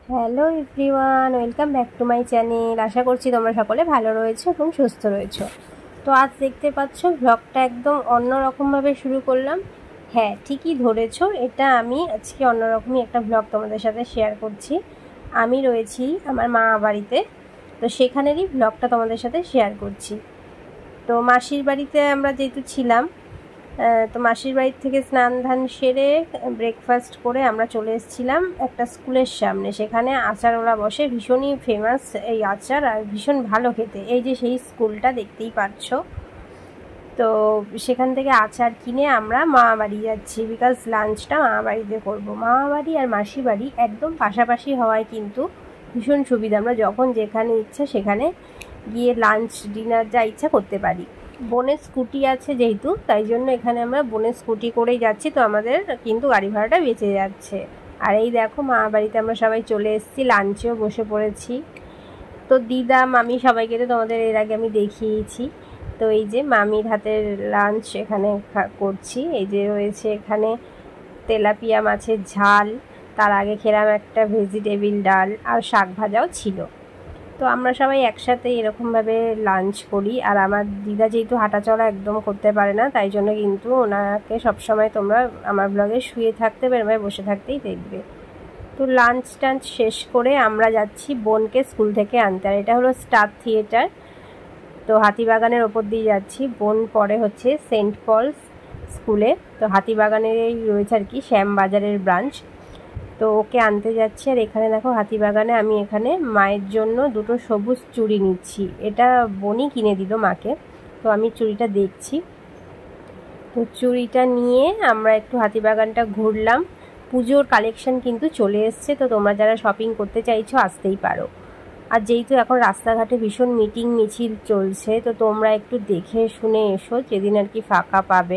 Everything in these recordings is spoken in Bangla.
Hello everyone, welcome back to my channel. আশা করছি তোমরা সকলে ভালো রয়েছো এবং সুস্থ রয়েছো। তো আজ দেখতে পাচ্ছ ব্লগটা একদম অন্যরকমভাবে শুরু করলাম। হ্যাঁ, ঠিকই ধরেছো, এটা আমি আজকে অন্যরকমই একটা ব্লগ তোমাদের সাথে শেয়ার করছি। আমি রয়েছি আমার মা বাড়িতে, তো সেখানেরই ব্লগটা তোমাদের সাথে শেয়ার করছি। তো মাসির বাড়িতে আমরা যেহেতু ছিলাম, তো মাসির বাড়ির থেকে স্নান ধান সেরে ব্রেকফাস্ট করে আমরা চলে এসেছিলাম একটা স্কুলের সামনে। সেখানে আচারওয়ালা বসে, ভীষণই ফেমাস এই আচার, আর ভীষণ ভালো খেতে। এই যে সেই স্কুলটা দেখতেই পাচ্ছ। তো সেখান থেকে আচার কিনে আমরা মামা বাড়ি যাচ্ছি, বিকজ লাঞ্চটা মামা বাড়িতে করবো। মামা বাড়ি আর মাসি বাড়ি একদম পাশাপাশি হওয়ায় কিন্তু ভীষণ সুবিধা। আমরা যখন যেখানে ইচ্ছা সেখানে গিয়ে লাঞ্চ ডিনার যা ইচ্ছা করতে পারি। বোনের স্কুটি আছে যেহেতু, তাই জন্য এখানে আমরা বোনের স্কুটি করেই যাচ্ছি, তো আমাদের কিন্তু গাড়ি ভাড়াটা বেঁচে যাচ্ছে। আর এই দেখো মামা বাড়িতে আমরা সবাই চলে এসেছি, লাঞ্চেও বসে পড়েছি। তো দিদা মামি সবাইকে তো তোমাদের এর আগে আমি দেখিয়েছি। তো এই যে মামির হাতের লাঞ্চ এখানে করছি। এই যে রয়েছে এখানে তেলাপিয়া মাছের ঝাল, তার আগে খেলাম একটা ভেজিটেবিল ডাল, আর শাক ভাজাও ছিল। তো আমরা সবাই একসাথে এরকমভাবে লাঞ্চ করি। আর আমার দিদা যেহেতু হাঁটাচলা একদম করতে পারে না, তাই জন্য কিন্তু ওনাকে সবসময় তোমরা আমার ব্লগে শুয়ে থাকতে বা বসে থাকতেই দেখবে। তো লাঞ্চ টাঞ্চ শেষ করে আমরা যাচ্ছি বোনকে স্কুল থেকে আনতে। আর এটা হলো স্টার থিয়েটার, তো হাতিবাগানের ওপর দিয়ে যাচ্ছি। বোন পরে হচ্ছে সেন্ট পলস স্কুলে, তো হাতিবাগানেরই রয়েছে আর কি শ্যামবাজারের ব্রাঞ্চ। তো ওকে আনতে যাচ্ছি। আর এখানে দেখো হাতিবাগানে আমি এখানে মায়ের জন্য দুটো সবুজ চুড়ি নিচ্ছি। এটা বোনই কিনে দিল মাকে, তো আমি চুড়িটা দেখছি। তো চুড়িটা নিয়ে আমরা একটু হাতিবাগানটা ঘুরলাম। পুজোর কালেকশন কিন্তু চলে এসছে, তো তোমরা যারা শপিং করতে চাইছো আসতেই পারো। আর যেহেতু এখন রাস্তাঘাটে ভীষণ মিটিং মিছিল চলছে, তো তোমরা একটু দেখে শুনে এসো যেদিন আর কি ফাঁকা পাবে।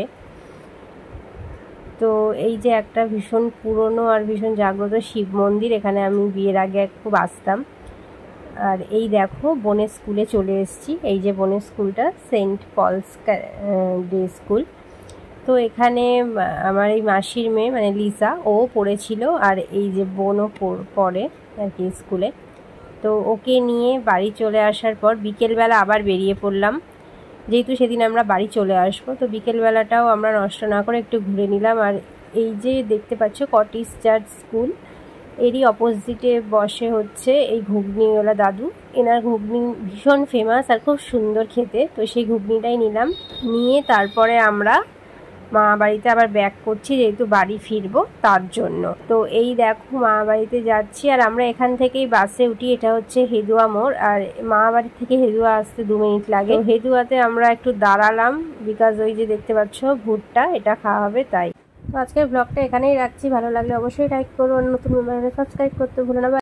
তো এই যে একটা ভীষণ পুরনো আর ভীষণ জাগ্রত শিব মন্দির, এখানে আমি বিয়ের আগে খুব আসতাম। আর এই দেখো বোনের স্কুলে চলে এসেছি। এই যে বোনের স্কুলটা সেন্ট পলস ডে স্কুল। তো এখানে আমার এই মাসির মেয়ে মানে লিসা, ও পড়েছিল, আর এই যে বোনও পড়ে আর কি স্কুলে। তো ওকে নিয়ে বাড়ি চলে আসার পর বিকেলবেলা আবার বেরিয়ে পড়লাম, যেহেতু সেদিন আমরা বাড়ি চলে আসবো। তো বিকেলবেলাটাও আমরা নষ্ট না করে একটু ঘুরে নিলাম। আর এই যে দেখতে পাচ্ছ কটেজ চার্চ স্কুল, এরই অপোজিটে বসে হচ্ছে এই ঘুগনিওয়ালা দাদু। এনার ঘুগনি ভীষণ ফেমাস আর খুব সুন্দর খেতে, তো সেই ঘুগনিটাই নিলাম। নিয়ে তারপরে আমরা মামা বাড়িতে আবার ব্যাক করছি, যেহেতু বাড়ি ফিরবো তার জন্য। তো এই দেখো মামা বাড়িতে যাচ্ছি, আর আমরা এখান থেকেই বাসে উঠি। এটা হচ্ছে হেদুয়া মোড়, আর মামা বাড়ি থেকে হেদুয়া আসতে 2 মিনিট লাগে। হেদুয়াতে আমরা একটু দাঁড়ালাম, বিকজ ওই যে দেখতে পাচ্ছ ভুট্টা, এটা খাওয়া হবে তাই। তো আজকের ব্লগটা এখানেই রাখছি। ভালো লাগলে অবশ্যই লাইক করো, নতুন সাবস্ক্রাইব করতে ভুলো না।